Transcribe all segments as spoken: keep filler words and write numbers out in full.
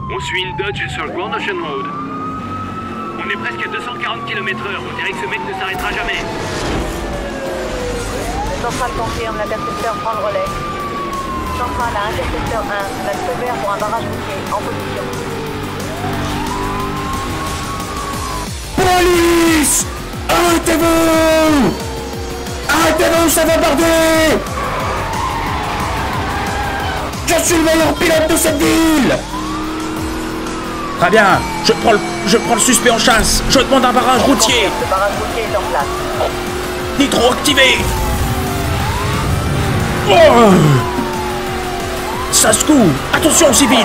On suit une Dodge sur le Grand Ocean Road. On est presque à deux cent quarante kilomètres heure. On dirait que ce mec ne s'arrêtera jamais. Central confirme, l'intercepteur prend le relais. Central à intercepteur un, la feu vert pour un barrage routier, en position. Police! Arrêtez-vous! Arrêtez-vous, ça va barder! Je suis le meilleur pilote de cette ville! Très bien, je prends le, je prends le suspect en chasse. Je demande un barrage routier. Le barrage routier est en place. Nitro activé. Oh, ça secoue. Attention, civil.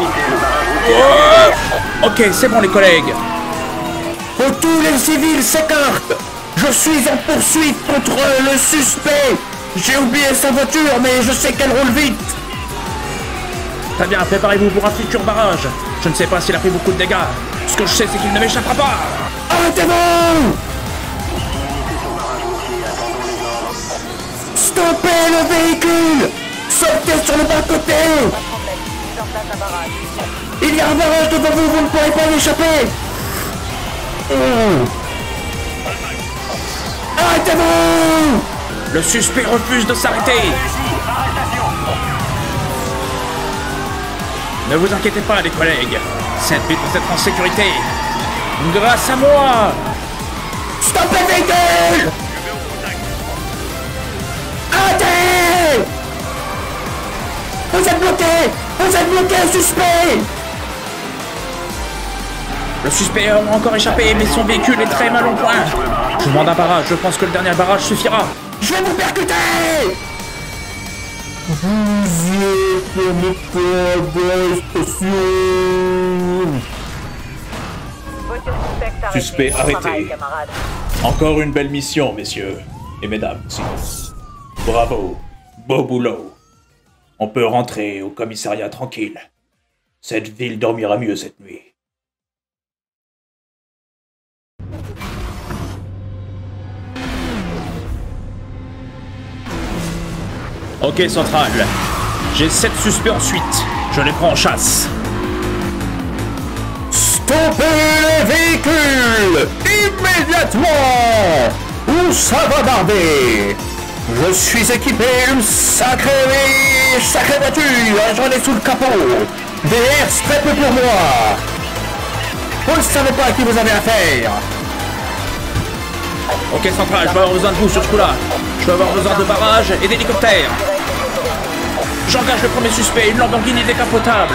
Oh, ok, c'est bon, les collègues. Que tous les civils s'écartent! Je suis en poursuite contre le suspect! J'ai oublié sa voiture, mais je sais qu'elle roule vite! Très bien, préparez-vous pour un futur barrage. Je ne sais pas s'il a fait beaucoup de dégâts. Ce que je sais, c'est qu'il ne m'échappera pas. Arrêtez-vous! Stoppez le véhicule! Sortez sur le bas-côté! Pas de problème, mise en place un barrage. Il y a un barrage devant vous, vous ne pourrez pas l'échapper! Oh. Arrêtez-vous! Le suspect refuse de s'arrêter. Ne vous inquiétez pas, les collègues. Cette ville doit être en sécurité. Grâce à moi. Stoppez le véhicule! Arrêtez! Vous êtes bloqué! Vous êtes bloqué, suspect! Le suspect a encore échappé, mais son véhicule est très mal en point. Je demande un barrage. Je pense que le dernier barrage suffira. Je vais vous percuter! Vous êtes à l'état d'arrestation! Voiture suspecte arrêtée. Suspect Bon arrêté. travail, camarade. Encore une belle mission, messieurs et mesdames. Bravo. Beau boulot. On peut rentrer au commissariat tranquille. Cette ville dormira mieux cette nuit. Ok, Central. J'ai sept suspects en suite. Je les prends en chasse. Stoppez les véhicules! Immédiatement! Ou ça va barder! Je suis équipé d'une sacrée, sacrée voiture! J'en ai sous le capot! Des herses très peu pour moi! Vous ne savez pas à qui vous avez affaire! Ok, Central, je vais avoir besoin de vous sur ce coup-là. Je vais avoir besoin de barrages et d'hélicoptères. J'engage le premier suspect, une Lamborghini décapotable.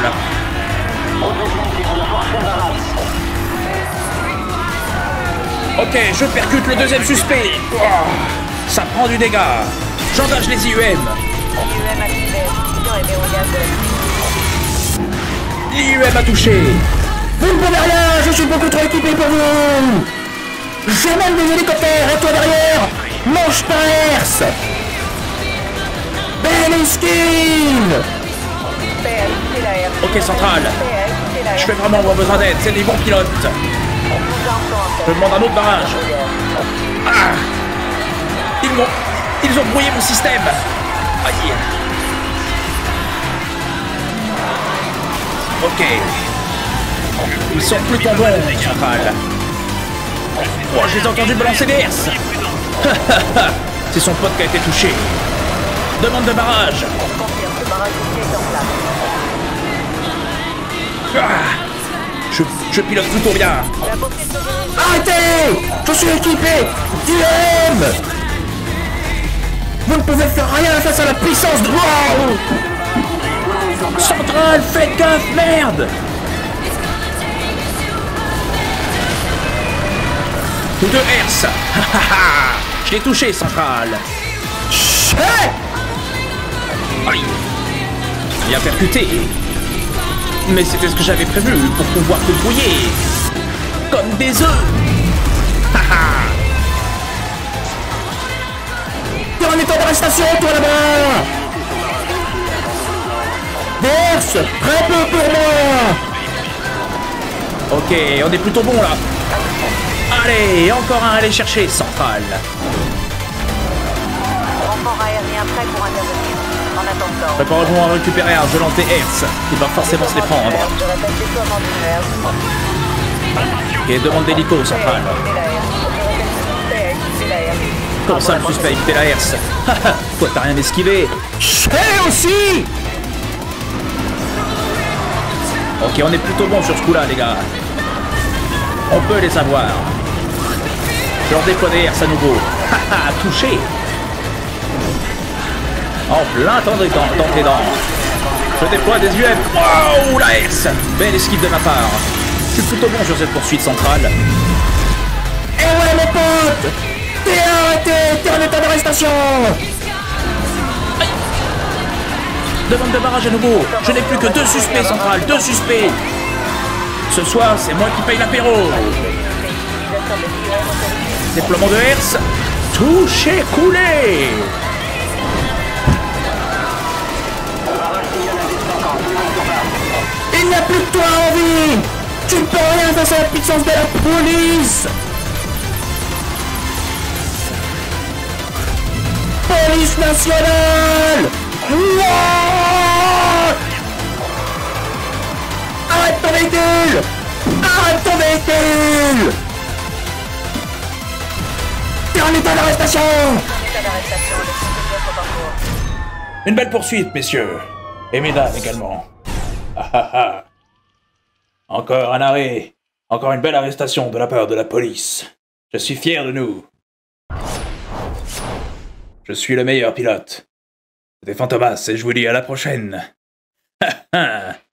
Ok, je percute le deuxième suspect. Oh, ça prend du dégât. J'engage les I U M. I U M activé. Mission est verrouillage de la L'I U M a touché. Vous ne pouvez rien! Je suis beaucoup trop équipé pour vous! J'ai même des hélicoptères! Et toi derrière! Mange ta herse! Belliskin! suspect a quitté la air. Ok, Central. Suspect a quitté la air. Je vais vraiment avoir besoin d'aide, c'est des bons pilotes. Je demande un autre barrage. Ah, ils m'ont... Ils ont brouillé mon système. Aïe. Ok. Ils sont plutôt bons, Central. Oh, je les ai entendus balancer des herses. C'est son pote qui a été touché. Demande de barrage. Confirme, le barrage routier est en place. Ah, je, je pilote plutôt bien. La poursuite se veut. Arrêtez! Je suis équipé! D M! Vous ne pouvez faire rien face à la puissance de... Wow! Central, faites gaffe, merde! Tous deux herses. Je l'ai touché, Central. Hey! Aïe. Il a percuté. Mais c'était ce que j'avais prévu pour pouvoir te brouiller. Comme des œufs. T'es en état d'arrestation, toi là-bas! Des herses! Très peu pour moi! Ok, on est plutôt bon là. Allez, encore un à aller chercher, Central. Renfort aérien prêt pour intervenir. En attendant. Préparez-vous à récupérer un gelant T Hertz. Il va forcément se les prendre. Je répète, déploiement du Hertz. Et demande d'hélico, central. Comment ça, le suspect a évité la herse? Toi, t'as rien esquivé. Je fais aussi. Ok, on est plutôt bon sur ce coup-là, les gars. On peut les avoir. Je leur déploie des herses à nouveau. Haha, touché. En plein temps des dents, dans tes dents. Je déploie des U M. Waouh, la herse. Belle esquive de ma part. Je suis plutôt bon sur cette poursuite centrale. Et ouais, mes potes. T'es arrêté, t'es en état d'arrestation. Demande de barrage à nouveau. Je n'ai plus que deux suspects centrales, deux suspects. Ce soir, c'est moi qui paye l'apéro. Déploiement de herse. Touché, coulé. Il n'y a plus que toi en vie. Tu ne peux rien face à la puissance de la police. Police nationale. What? Arrête ton véhicule. Arrête ton véhicule. T'es en état d'arrestation. État d'arrestation, le site de parcours. Une belle poursuite, messieurs. Et mesdames également. Ah ah ah. Encore un arrêt. Encore une belle arrestation de la part de la police. Je suis fier de nous. Je suis le meilleur pilote. C'était Fantomas et je vous dis à la prochaine. Ha ha.